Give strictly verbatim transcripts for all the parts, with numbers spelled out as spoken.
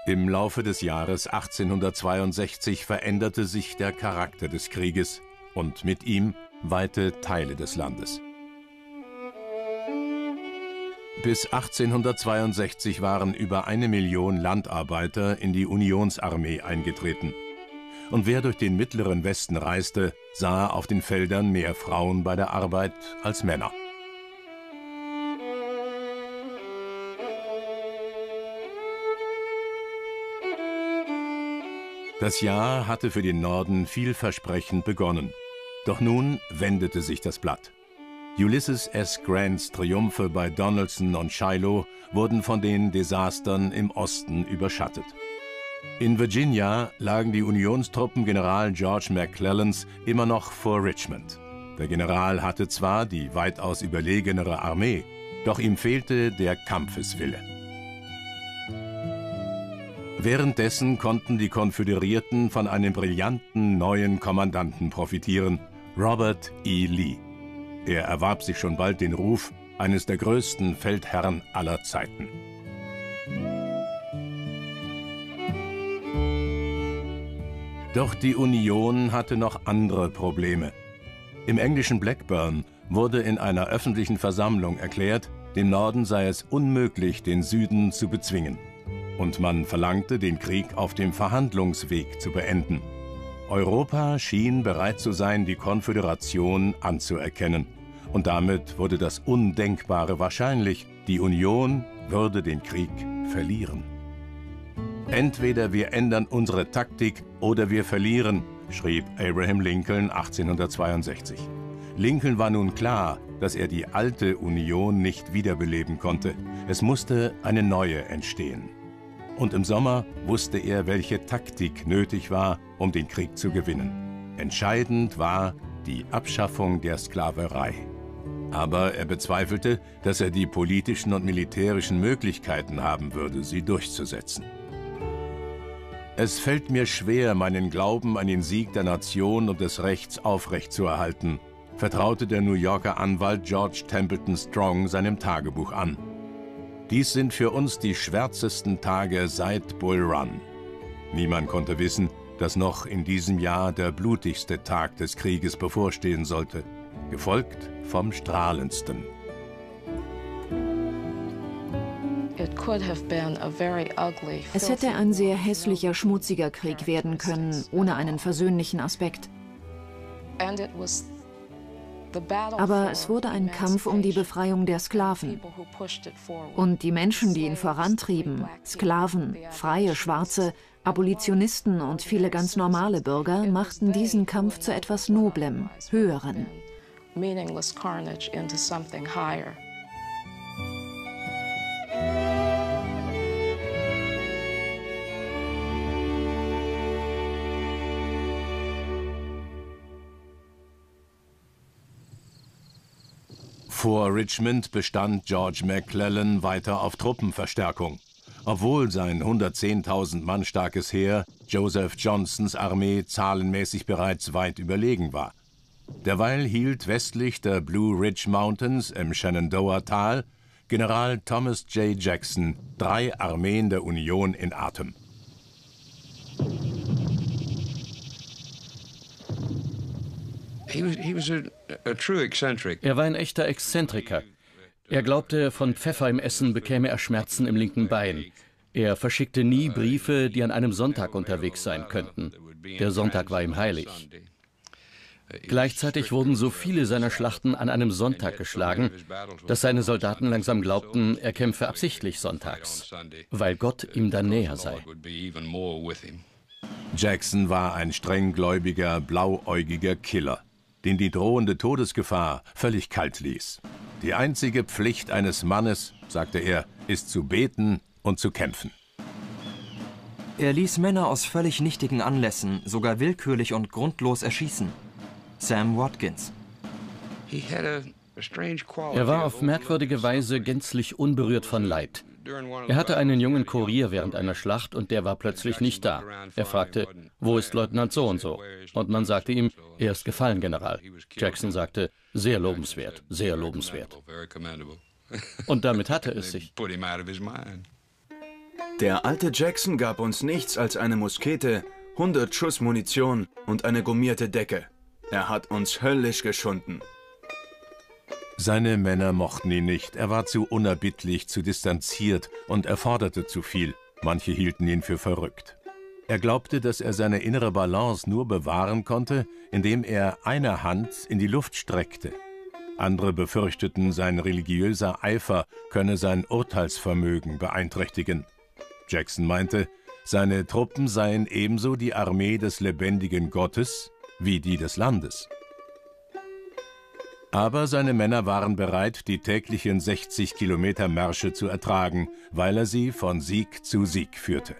Im Laufe des Jahres achtzehnhundertzweiundsechzig veränderte sich der Charakter des Krieges und mit ihm weite Teile des Landes. Bis achtzehnhundertzweiundsechzig waren über eine Million Landarbeiter in die Unionsarmee eingetreten. Und wer durch den mittleren Westen reiste, sah auf den Feldern mehr Frauen bei der Arbeit als Männer. Das Jahr hatte für den Norden vielversprechend begonnen. Doch nun wendete sich das Blatt. Ulysses S. Grants Triumphe bei Donelson und Shiloh wurden von den Desastern im Osten überschattet. In Virginia lagen die Unionstruppen General George McClellans immer noch vor Richmond. Der General hatte zwar die weitaus überlegenere Armee, doch ihm fehlte der Kampfeswille. Währenddessen konnten die Konföderierten von einem brillanten neuen Kommandanten profitieren, Robert E. Lee. Er erwarb sich schon bald den Ruf eines der größten Feldherren aller Zeiten. Doch die Union hatte noch andere Probleme. Im englischen Blackburn wurde in einer öffentlichen Versammlung erklärt, dem Norden sei es unmöglich, den Süden zu bezwingen. Und man verlangte, den Krieg auf dem Verhandlungsweg zu beenden. Europa schien bereit zu sein, die Konföderation anzuerkennen. Und damit wurde das Undenkbare wahrscheinlich: die Union würde den Krieg verlieren. Entweder wir ändern unsere Taktik oder wir verlieren, schrieb Abraham Lincoln achtzehnhundertzweiundsechzig. Lincoln war nun klar, dass er die alte Union nicht wiederbeleben konnte. Es musste eine neue entstehen. Und im Sommer wusste er, welche Taktik nötig war, um den Krieg zu gewinnen. Entscheidend war die Abschaffung der Sklaverei. Aber er bezweifelte, dass er die politischen und militärischen Möglichkeiten haben würde, sie durchzusetzen. Es fällt mir schwer, meinen Glauben an den Sieg der Nation und des Rechts aufrechtzuerhalten, vertraute der New Yorker Anwalt George Templeton Strong seinem Tagebuch an. Dies sind für uns die schwärzesten Tage seit Bull Run. Niemand konnte wissen, dass noch in diesem Jahr der blutigste Tag des Krieges bevorstehen sollte, gefolgt vom strahlendsten. Es hätte ein sehr hässlicher, schmutziger Krieg werden können, ohne einen versöhnlichen Aspekt. Aber es wurde ein Kampf um die Befreiung der Sklaven. Und die Menschen, die ihn vorantrieben, Sklaven, freie Schwarze, Abolitionisten und viele ganz normale Bürger, machten diesen Kampf zu etwas Noblem, Höherem. Vor Richmond bestand George McClellan weiter auf Truppenverstärkung, obwohl sein hundertzehntausend Mann starkes Heer Joseph Johnsons Armee zahlenmäßig bereits weit überlegen war. Derweil hielt westlich der Blue Ridge Mountains im Shenandoah-Tal General Thomas J. Jackson drei Armeen der Union in Atem. Er war ein echter Exzentriker. Er glaubte, von Pfeffer im Essen bekäme er Schmerzen im linken Bein. Er verschickte nie Briefe, die an einem Sonntag unterwegs sein könnten. Der Sonntag war ihm heilig. Gleichzeitig wurden so viele seiner Schlachten an einem Sonntag geschlagen, dass seine Soldaten langsam glaubten, er kämpfe absichtlich sonntags, weil Gott ihm dann näher sei. Jackson war ein strenggläubiger, blauäugiger Killer, den die drohende Todesgefahr völlig kalt ließ. Die einzige Pflicht eines Mannes, sagte er, ist zu beten und zu kämpfen. Er ließ Männer aus völlig nichtigen Anlässen sogar willkürlich und grundlos erschießen. Sam Watkins. Er war auf merkwürdige Weise gänzlich unberührt von Leid. Er hatte einen jungen Kurier während einer Schlacht und der war plötzlich nicht da. Er fragte, wo ist Leutnant so und so? Und man sagte ihm, er ist gefallen, General. Jackson sagte, sehr lobenswert, sehr lobenswert. Und damit hatte es sich. Der alte Jackson gab uns nichts als eine Muskete, hundert Schuss Munition und eine gummierte Decke. Er hat uns höllisch geschunden. Seine Männer mochten ihn nicht. Er war zu unerbittlich, zu distanziert und er forderte zu viel. Manche hielten ihn für verrückt. Er glaubte, dass er seine innere Balance nur bewahren konnte, indem er eine Hand in die Luft streckte. Andere befürchteten, sein religiöser Eifer könne sein Urteilsvermögen beeinträchtigen. Jackson meinte, seine Truppen seien ebenso die Armee des lebendigen Gottes wie die des Landes. Aber seine Männer waren bereit, die täglichen sechzig Kilometer Märsche zu ertragen, weil er sie von Sieg zu Sieg führte.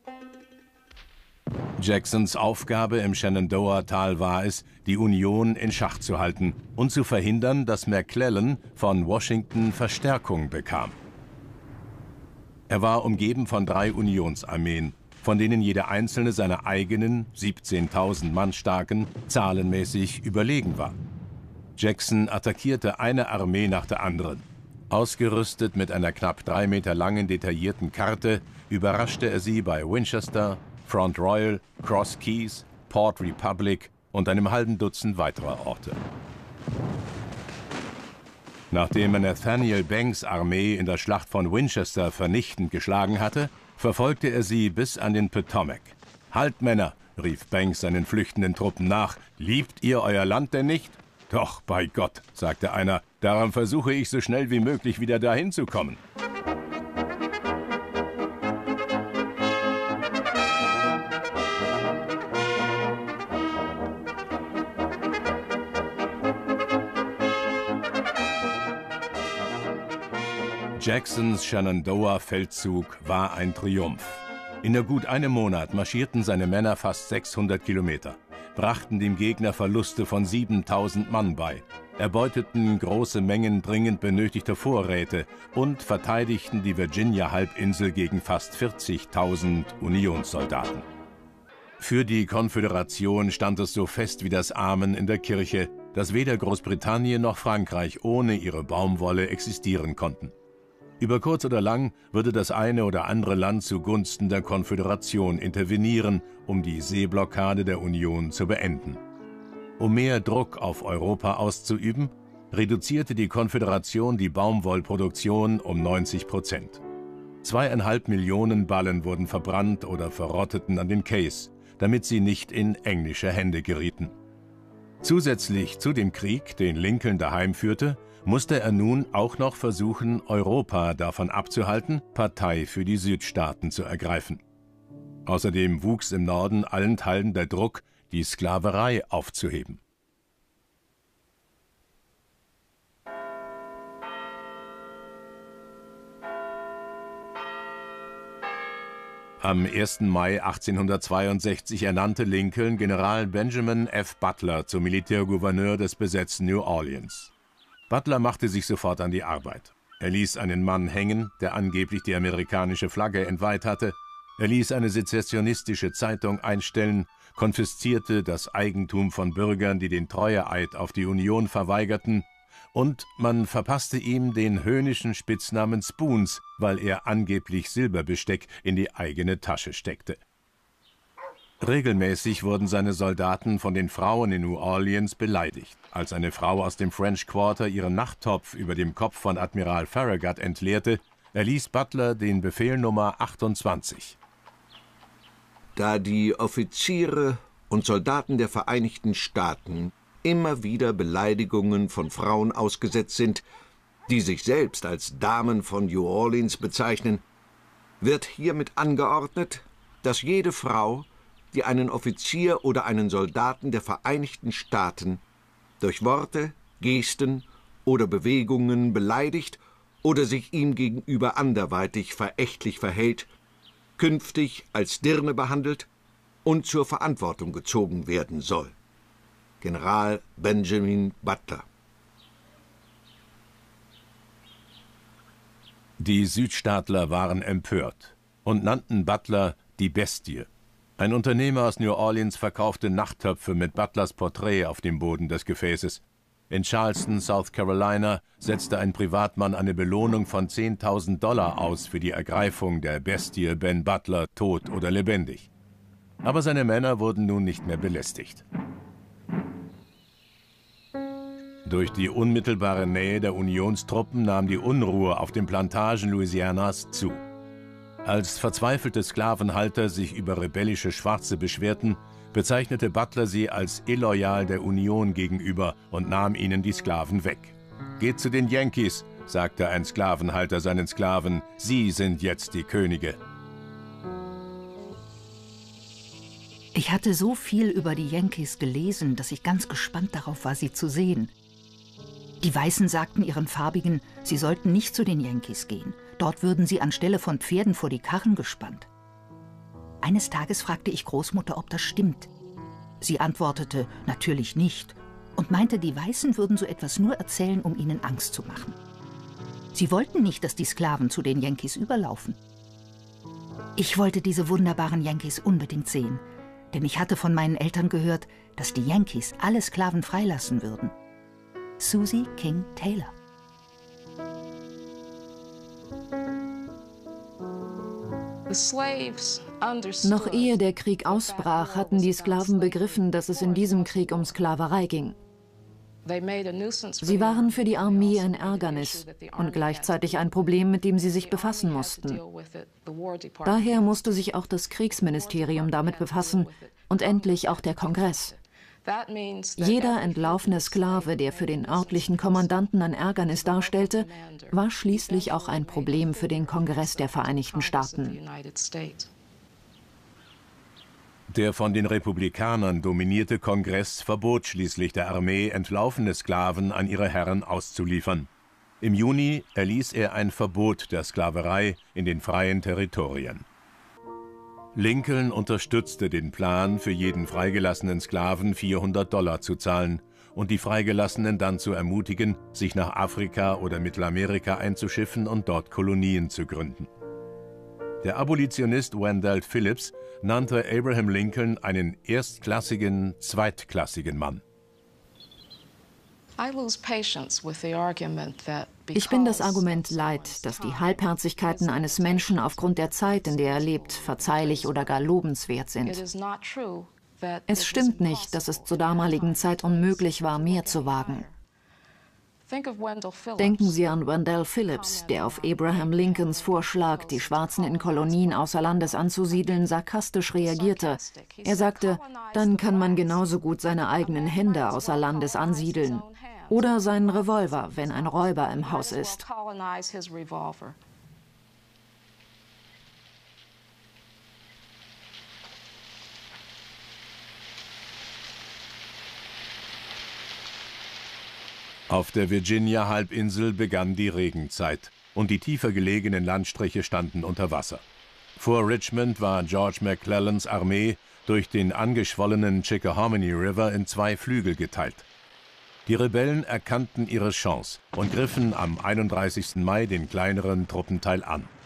Jacksons Aufgabe im Shenandoah-Tal war es, die Union in Schach zu halten und zu verhindern, dass McClellan von Washington Verstärkung bekam. Er war umgeben von drei Unionsarmeen, von denen jede einzelne seiner eigenen, siebzehntausend Mann starken, zahlenmäßig überlegen war. Jackson attackierte eine Armee nach der anderen. Ausgerüstet mit einer knapp drei Meter langen detaillierten Karte überraschte er sie bei Winchester, Front Royal, Cross Keys, Port Republic und einem halben Dutzend weiterer Orte. Nachdem er Nathaniel Banks' Armee in der Schlacht von Winchester vernichtend geschlagen hatte, verfolgte er sie bis an den Potomac. »Halt, Männer«, rief Banks seinen flüchtenden Truppen nach, »liebt ihr euer Land denn nicht?« »Doch, bei Gott«, sagte einer, »darum versuche ich so schnell wie möglich wieder dahin zu kommen.« Jacksons Shenandoah-Feldzug war ein Triumph. In nur gut einem Monat marschierten seine Männer fast sechshundert Kilometer, brachten dem Gegner Verluste von siebentausend Mann bei, erbeuteten große Mengen dringend benötigter Vorräte und verteidigten die Virginia-Halbinsel gegen fast vierzigtausend Unionssoldaten. Für die Konföderation stand es so fest wie das Amen in der Kirche, dass weder Großbritannien noch Frankreich ohne ihre Baumwolle existieren konnten. Über kurz oder lang würde das eine oder andere Land zugunsten der Konföderation intervenieren, um die Seeblockade der Union zu beenden. Um mehr Druck auf Europa auszuüben, reduzierte die Konföderation die Baumwollproduktion um neunzig Prozent. Zweieinhalb Millionen Ballen wurden verbrannt oder verrotteten an den Cays, damit sie nicht in englische Hände gerieten. Zusätzlich zu dem Krieg, den Lincoln daheim führte, musste er nun auch noch versuchen, Europa davon abzuhalten, Partei für die Südstaaten zu ergreifen. Außerdem wuchs im Norden allenthalben der Druck, die Sklaverei aufzuheben. Am ersten Mai achtzehnhundertzweiundsechzig ernannte Lincoln General Benjamin F. Butler zum Militärgouverneur des besetzten New Orleans. Butler machte sich sofort an die Arbeit. Er ließ einen Mann hängen, der angeblich die amerikanische Flagge entweiht hatte. Er ließ eine sezessionistische Zeitung einstellen, konfiszierte das Eigentum von Bürgern, die den Treueeid auf die Union verweigerten, und man verpasste ihm den höhnischen Spitznamen Spoons, weil er angeblich Silberbesteck in die eigene Tasche steckte. Regelmäßig wurden seine Soldaten von den Frauen in New Orleans beleidigt. Als eine Frau aus dem French Quarter ihren Nachttopf über dem Kopf von Admiral Farragut entleerte, erließ Butler den Befehl Nummer achtundzwanzig. Da die Offiziere und Soldaten der Vereinigten Staaten immer wieder Beleidigungen von Frauen ausgesetzt sind, die sich selbst als Damen von New Orleans bezeichnen, wird hiermit angeordnet, dass jede Frau, die einen Offizier oder einen Soldaten der Vereinigten Staaten durch Worte, Gesten oder Bewegungen beleidigt oder sich ihm gegenüber anderweitig verächtlich verhält, künftig als Dirne behandelt und zur Verantwortung gezogen werden soll. General Benjamin Butler. Die Südstaatler waren empört und nannten Butler die Bestie. Ein Unternehmer aus New Orleans verkaufte Nachttöpfe mit Butlers Porträt auf dem Boden des Gefäßes. In Charleston, South Carolina, setzte ein Privatmann eine Belohnung von zehntausend Dollar aus für die Ergreifung der Bestie Ben Butler, tot oder lebendig. Aber seine Männer wurden nun nicht mehr belästigt. Durch die unmittelbare Nähe der Unionstruppen nahm die Unruhe auf den Plantagen Louisianas zu. Als verzweifelte Sklavenhalter sich über rebellische Schwarze beschwerten, bezeichnete Butler sie als illoyal der Union gegenüber und nahm ihnen die Sklaven weg. »Geht zu den Yankees«, sagte ein Sklavenhalter seinen Sklaven, »sie sind jetzt die Könige.« Ich hatte so viel über die Yankees gelesen, dass ich ganz gespannt darauf war, sie zu sehen. Die Weißen sagten ihren Farbigen, sie sollten nicht zu den Yankees gehen. Dort würden sie anstelle von Pferden vor die Karren gespannt. Eines Tages fragte ich Großmutter, ob das stimmt. Sie antwortete, natürlich nicht, und meinte, die Weißen würden so etwas nur erzählen, um ihnen Angst zu machen. Sie wollten nicht, dass die Sklaven zu den Yankees überlaufen. Ich wollte diese wunderbaren Yankees unbedingt sehen, denn ich hatte von meinen Eltern gehört, dass die Yankees alle Sklaven freilassen würden. Susie King Taylor. Noch ehe der Krieg ausbrach, hatten die Sklaven begriffen, dass es in diesem Krieg um Sklaverei ging. Sie waren für die Armee ein Ärgernis und gleichzeitig ein Problem, mit dem sie sich befassen mussten. Daher musste sich auch das Kriegsministerium damit befassen und endlich auch der Kongress. Jeder entlaufene Sklave, der für den örtlichen Kommandanten ein Ärgernis darstellte, war schließlich auch ein Problem für den Kongress der Vereinigten Staaten. Der von den Republikanern dominierte Kongress verbot schließlich der Armee, entlaufene Sklaven an ihre Herren auszuliefern. Im Juni erließ er ein Verbot der Sklaverei in den freien Territorien. Lincoln unterstützte den Plan, für jeden freigelassenen Sklaven vierhundert Dollar zu zahlen und die Freigelassenen dann zu ermutigen, sich nach Afrika oder Mittelamerika einzuschiffen und dort Kolonien zu gründen. Der Abolitionist Wendell Phillips nannte Abraham Lincoln einen erstklassigen, zweitklassigen Mann. Ich bin das Argument leid, dass die Halbherzigkeiten eines Menschen aufgrund der Zeit, in der er lebt, verzeihlich oder gar lobenswert sind. Es stimmt nicht, dass es zur damaligen Zeit unmöglich war, mehr zu wagen. Denken Sie an Wendell Phillips, der auf Abraham Lincolns Vorschlag, die Schwarzen in Kolonien außer Landes anzusiedeln, sarkastisch reagierte. Er sagte, dann kann man genauso gut seine eigenen Hände außer Landes ansiedeln. Oder seinen Revolver, wenn ein Räuber im Haus ist. Auf der Virginia-Halbinsel begann die Regenzeit und die tiefer gelegenen Landstriche standen unter Wasser. Vor Richmond war George McClellans Armee durch den angeschwollenen Chickahominy River in zwei Flügel geteilt. Die Rebellen erkannten ihre Chance und griffen am einunddreißigsten Mai den kleineren Truppenteil an.